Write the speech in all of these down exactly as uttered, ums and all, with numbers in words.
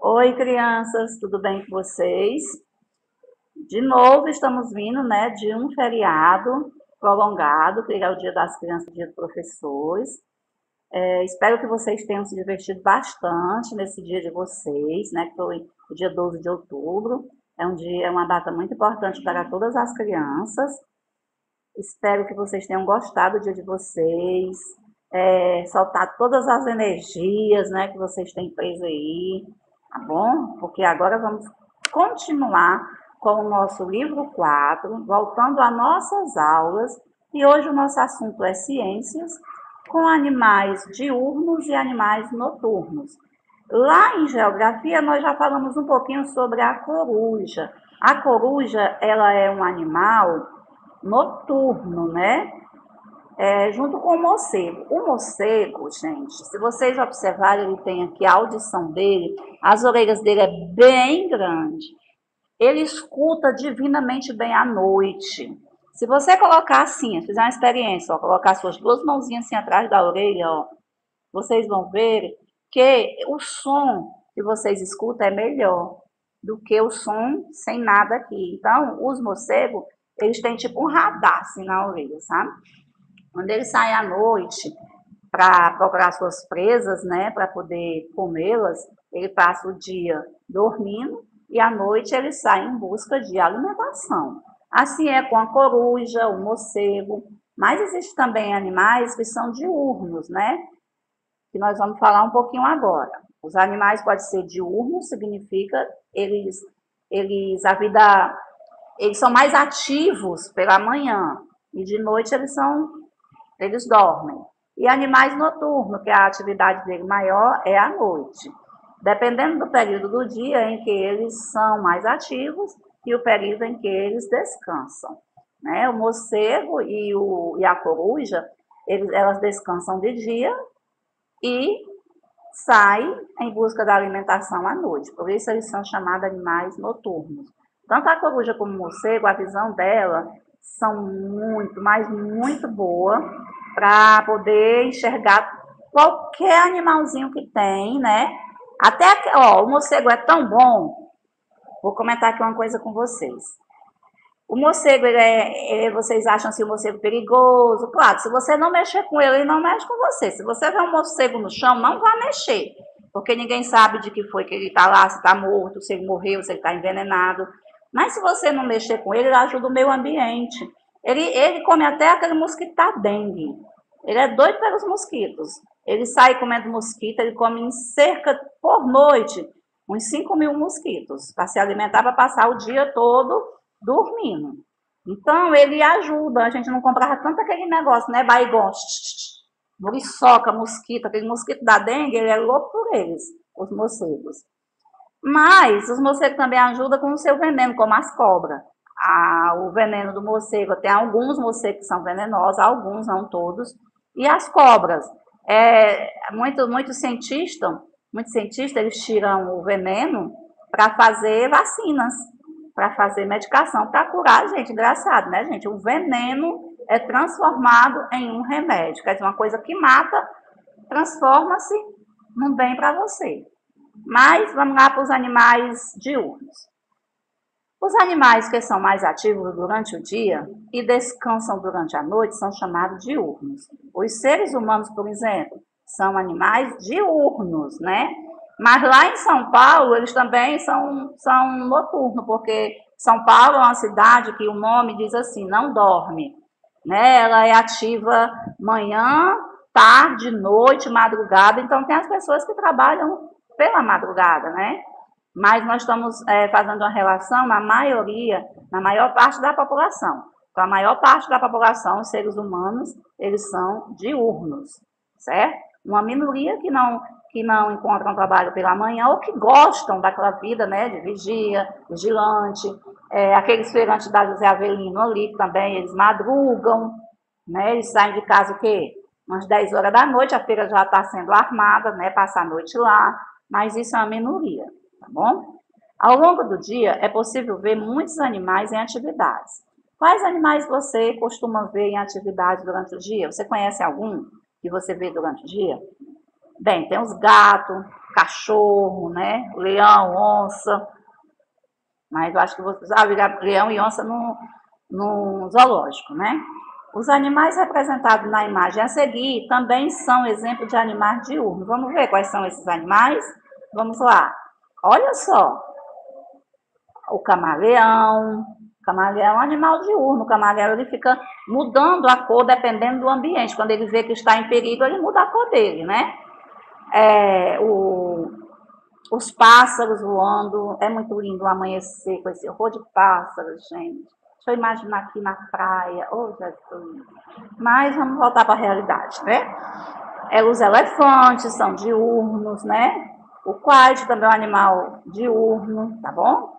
Oi, crianças, tudo bem com vocês? De novo, estamos vindo, né, de um feriado prolongado, que é o Dia das Crianças e Dia dos Professores. É, espero que vocês tenham se divertido bastante nesse dia de vocês, né, que foi o dia doze de outubro. É um dia, é uma data muito importante para todas as crianças. Espero que vocês tenham gostado do dia de vocês, é, soltar todas as energias, né, que vocês têm preso aí, tá bom? Porque agora vamos continuar com o nosso livro quatro, voltando às nossas aulas, e hoje o nosso assunto é ciências, com animais diurnos e animais noturnos. Lá em geografia, nós já falamos um pouquinho sobre a coruja. A coruja, ela é um animal noturno, né? É, junto com o morcego. O morcego, gente, se vocês observarem, ele tem aqui a audição dele, as orelhas dele é bem grande. Ele escuta divinamente bem à noite. Se você colocar assim, fizer uma experiência, ó, colocar suas duas mãozinhas assim atrás da orelha, ó, vocês vão ver que o som que vocês escutam é melhor do que o som sem nada aqui. Então, os morcegos, eles têm tipo um radar assim na orelha, sabe? Quando eles saem à noite para procurar suas presas, né, para poder comê-las, ele passa o dia dormindo e à noite ele sai em busca de alimentação. Assim é com a coruja, o morcego, mas existem também animais que são diurnos, né? Que nós vamos falar um pouquinho agora. Os animais podem ser diurnos, significa eles, eles a vida, eles são mais ativos pela manhã e de noite eles são, eles dormem. E animais noturnos, que a atividade dele maior é à noite. Dependendo do período do dia em que eles são mais ativos e o período em que eles descansam. Né? O morcego e, o, e a coruja, eles, elas descansam de dia e saem em busca da alimentação à noite. Por isso eles são chamados animais noturnos. Tanto a coruja como o morcego, a visão dela são muito, mas muito boa para poder enxergar qualquer animalzinho que tem, né? Até, ó, o morcego é tão bom, vou comentar aqui uma coisa com vocês. O morcego, ele é, é, vocês acham assim o morcego perigoso? Claro, se você não mexer com ele, ele não mexe com você. Se você vê um morcego no chão, não vá mexer, porque ninguém sabe de que foi que ele está lá, se está morto, se ele morreu, se ele está envenenado. Mas se você não mexer com ele, ele ajuda o meio ambiente. Ele, ele come até aquele mosquito da dengue. Ele é doido pelos mosquitos. Ele sai comendo mosquito, ele come em cerca, por noite, uns cinco mil mosquitos, para se alimentar, para passar o dia todo dormindo. Então, ele ajuda. A gente não comprava tanto aquele negócio, né? Baygon, muriçoca, mosquito, aquele mosquito da dengue, ele é louco por eles, os morcegos. Mas os morcegos também ajudam com o seu veneno, como as cobras. Ah, o veneno do morcego, tem alguns morcegos que são venenosos, alguns, não todos. E as cobras, é, muito, muitos cientistas, muitos cientistas, eles tiram o veneno para fazer vacinas, para fazer medicação, para curar a gente. Engraçado, né, gente? O veneno é transformado em um remédio. Quer dizer, uma coisa que mata, transforma-se num bem para você. Mas vamos lá para os animais diurnos. Os animais que são mais ativos durante o dia e descansam durante a noite são chamados diurnos. Os seres humanos, por exemplo, são animais diurnos, né? Mas lá em São Paulo, eles também são, são noturnos, porque São Paulo é uma cidade que o nome diz assim, não dorme. Né? Ela é ativa manhã, tarde, noite, madrugada. Então, tem as pessoas que trabalham pela madrugada, né? Mas nós estamos é, fazendo uma relação na maioria, na maior parte da população. Então, a maior parte da população, os seres humanos, eles são diurnos, certo? Uma minoria que não, que não encontram trabalho pela manhã ou que gostam daquela vida, né, de vigia, vigilante, é, aqueles feirantes da José Avelino ali também, eles madrugam, né, eles saem de casa o quê? Umas dez horas da noite, a feira já está sendo armada, né, passa a noite lá, mas isso é uma minoria. Tá bom? Ao longo do dia, é possível ver muitos animais em atividades. Quais animais você costuma ver em atividade durante o dia? Você conhece algum que você vê durante o dia? Bem, tem os gatos, cachorro, né? Leão, onça. Mas eu acho que vocês já viram leão e onça no, no zoológico, né? Os animais representados na imagem a seguir também são exemplo de animais diurnos. Vamos ver quais são esses animais? Vamos lá. Olha só. O camaleão. O camaleão é um animal diurno. O camaleão ele fica mudando a cor dependendo do ambiente. Quando ele vê que está em perigo, ele muda a cor dele, né? É, o, os pássaros voando. É muito lindo o amanhecer com esse horror de pássaros, gente. Deixa eu imaginar aqui na praia. Oh, Jesus. Mas vamos voltar para a realidade, né? É, os elefantes são diurnos, né? O coelho também é um animal diurno, tá bom?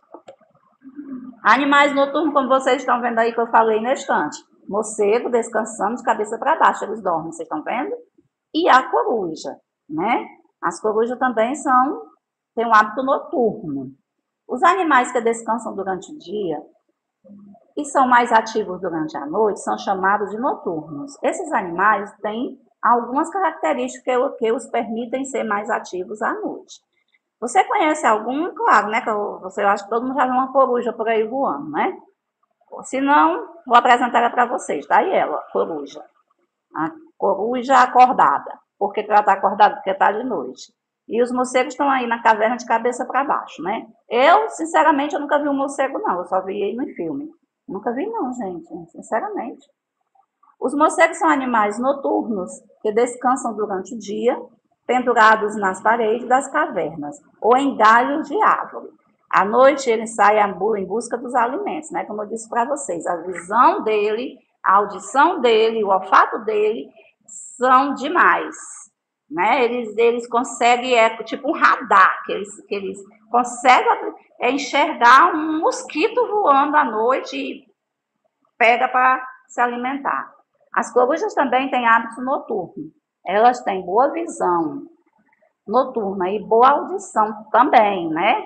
Animais noturnos, como vocês estão vendo aí que eu falei na estante. Morcego descansando de cabeça para baixo, eles dormem, vocês estão vendo? E a coruja, né? As corujas também são, têm um hábito noturno. Os animais que descansam durante o dia e são mais ativos durante a noite são chamados de noturnos. Esses animais têm algumas características que os permitem ser mais ativos à noite. Você conhece algum? Claro, né? Que eu, você, eu acho que todo mundo já viu uma coruja por aí voando, né? Se não, vou apresentar ela para vocês. Tá aí ela, coruja. A coruja acordada. Por que ela está acordada? Porque está de noite. E os morcegos estão aí na caverna de cabeça para baixo, né? Eu, sinceramente, eu nunca vi um morcego, não. Eu só vi ele no filme. Nunca vi, não, gente. Sinceramente. Os morcegos são animais noturnos que descansam durante o dia, pendurados nas paredes das cavernas ou em galhos de árvore. À noite ele sai em busca dos alimentos, né? Como eu disse para vocês, a visão dele, a audição dele, o olfato dele são demais, né? Eles, eles conseguem, é tipo um radar, que eles, que eles conseguem enxergar um mosquito voando à noite e pega para se alimentar. As corujas também têm hábito noturno. Elas têm boa visão noturna e boa audição também, né?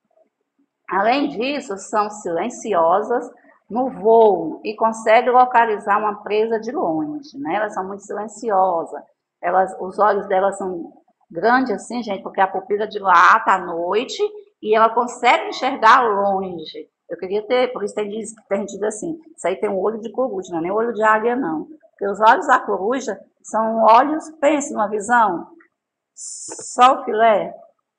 Além disso, são silenciosas no voo e conseguem localizar uma presa de longe, né? Elas são muito silenciosas. Elas, os olhos delas são grandes assim, gente, porque a pupila dilata à noite e ela consegue enxergar longe. Eu queria ter, por isso tem, tem gente diz assim, isso aí tem um olho de coruja, não é nem olho de águia, não. Porque os olhos da coruja são olhos, pense numa visão, só o filé.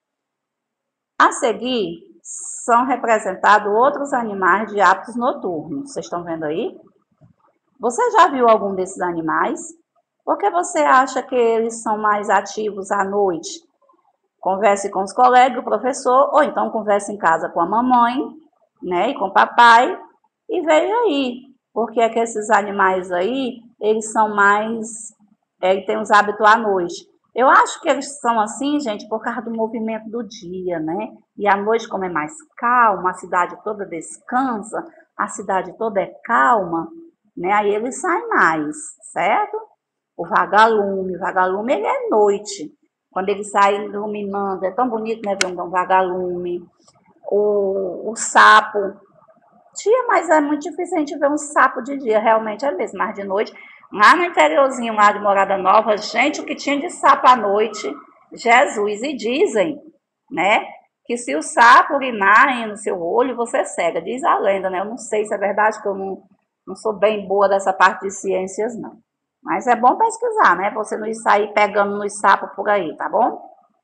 A seguir, são representados outros animais de hábitos noturnos. Vocês estão vendo aí? Você já viu algum desses animais? Por que você acha que eles são mais ativos à noite? Converse com os colegas, o professor, ou então converse em casa com a mamãe, né, e com o papai, e veja aí, porque é que esses animais aí, eles são mais, é, têm os hábitos à noite. Eu acho que eles são assim, gente, por causa do movimento do dia, né? E à noite, como é mais calma, a cidade toda descansa, a cidade toda é calma, né? Aí eles saem mais, certo? O vagalume, o vagalume, ele é noite. Quando ele sai iluminando, é tão bonito, né, ver um vagalume. O, o sapo. Tia, mas é muito difícil a gente ver um sapo de dia, realmente é mesmo, mas de noite. Lá no interiorzinho, lá de Morada Nova, gente, o que tinha de sapo à noite, Jesus, e dizem, né, que se o sapo urinar no seu olho, você cega, diz a lenda, né, eu não sei se é verdade, que eu não, não sou bem boa dessa parte de ciências, não. Mas é bom pesquisar, né, você não sair pegando nos sapos por aí, tá bom?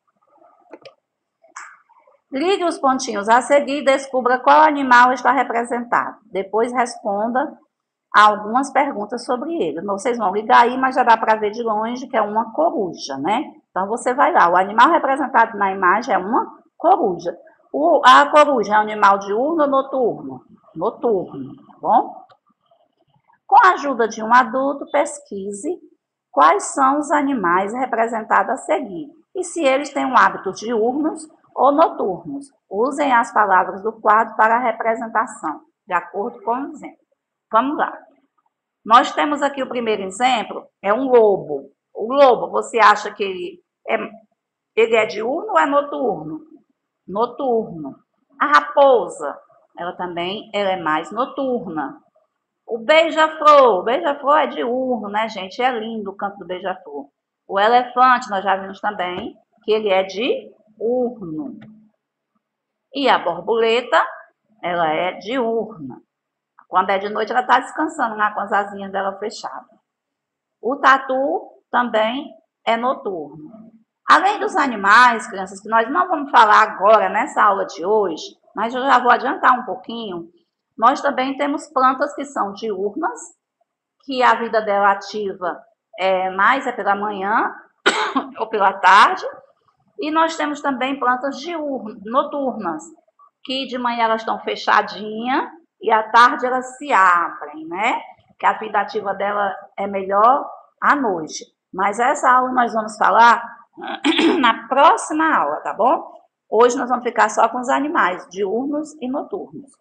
Ligue os pontinhos a seguir e descubra qual animal está representado. Depois responda algumas perguntas sobre ele. Vocês vão ligar aí, mas já dá para ver de longe que é uma coruja, né? Então, você vai lá. O animal representado na imagem é uma coruja. O, a coruja é um animal diurno ou noturno? Noturno, tá bom? Com a ajuda de um adulto, pesquise quais são os animais representados a seguir e se eles têm um hábito diurnos ou noturnos. Usem as palavras do quadro para a representação, de acordo com o exemplo. Vamos lá. Nós temos aqui o primeiro exemplo, é um lobo. O lobo, você acha que ele é, ele é diurno ou é noturno? Noturno. A raposa, ela também ela é mais noturna. O beija-flor, o beija-flor é diurno, né, gente? É lindo o canto do beija-flor. O elefante, nós já vimos também, que ele é diurno. E a borboleta, ela é diurna. Quando é de noite, ela está descansando lá com as asinhas dela fechadas. O tatu também é noturno. Além dos animais, crianças, que nós não vamos falar agora nessa aula de hoje, mas eu já vou adiantar um pouquinho, nós também temos plantas que são diurnas, que a vida dela ativa é, mais é pela manhã ou pela tarde, e nós temos também plantas diurnas, noturnas, que de manhã elas estão fechadinhas e à tarde elas se abrem, né? Que a vida ativa dela é melhor à noite. Mas essa aula nós vamos falar na próxima aula, tá bom? Hoje nós vamos ficar só com os animais diurnos e noturnos.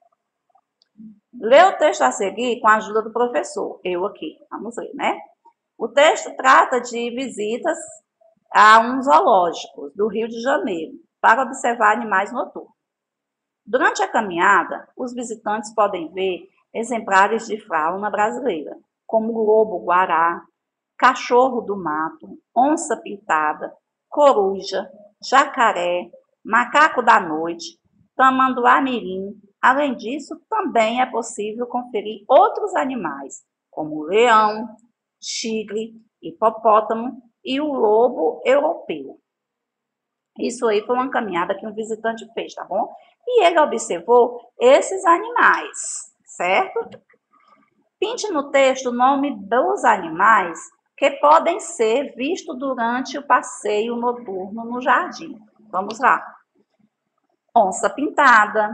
Lê o texto a seguir com a ajuda do professor. Eu aqui, vamos ler, né? O texto trata de visitas a um zoológico do Rio de Janeiro para observar animais noturnos. Durante a caminhada, os visitantes podem ver exemplares de fauna brasileira, como lobo-guará, cachorro do mato, onça pintada, coruja, jacaré, macaco da noite, tamanduá-mirim. Além disso, também é possível conferir outros animais, como leão, tigre, hipopótamo e o lobo europeu. Isso aí foi uma caminhada que um visitante fez, tá bom? E ele observou esses animais, certo? Pinte no texto o nome dos animais que podem ser vistos durante o passeio noturno no jardim. Vamos lá. Onça pintada,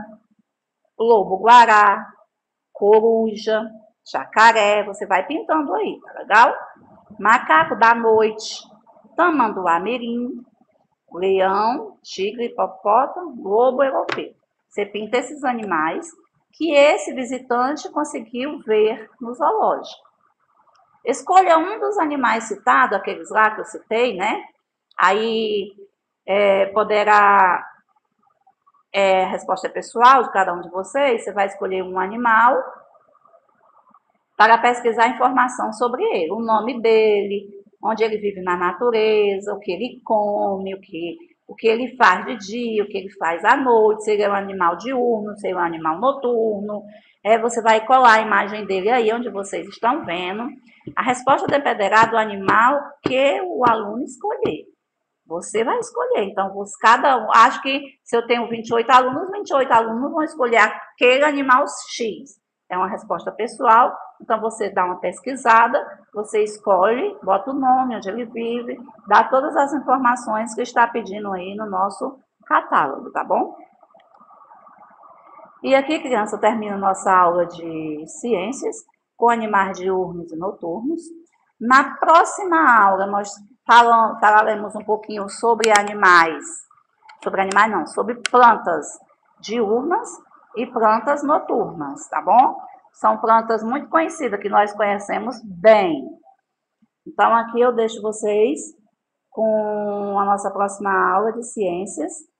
lobo-guará, coruja, jacaré, você vai pintando aí, tá legal? Macaco da noite, tamanduá-mirim, leão, tigre, hipopótamo, lobo europeu. Você pinta esses animais que esse visitante conseguiu ver no zoológico. Escolha um dos animais citados, aqueles lá que eu citei, né? Aí é, poderá, é, a resposta é pessoal de cada um de vocês, você vai escolher um animal para pesquisar informação sobre ele, o nome dele, onde ele vive na natureza, o que ele come, o que, o que ele faz de dia, o que ele faz à noite, se ele é um animal diurno, se ele é um animal noturno. É, você vai colar a imagem dele aí onde vocês estão vendo. A resposta dependerá do animal que o aluno escolher. Você vai escolher. Então, cada um, acho que se eu tenho vinte e oito alunos, vinte e oito alunos vão escolher aquele animal X. É uma resposta pessoal, então você dá uma pesquisada, você escolhe, bota o nome, onde ele vive, dá todas as informações que está pedindo aí no nosso catálogo, tá bom? E aqui, criança, termina nossa aula de ciências com animais diurnos e noturnos. Na próxima aula, nós falam, falaremos um pouquinho sobre animais, sobre animais não, sobre plantas diurnas e plantas noturnas, tá bom? São plantas muito conhecidas, que nós conhecemos bem. Então, aqui eu deixo vocês com a nossa próxima aula de ciências.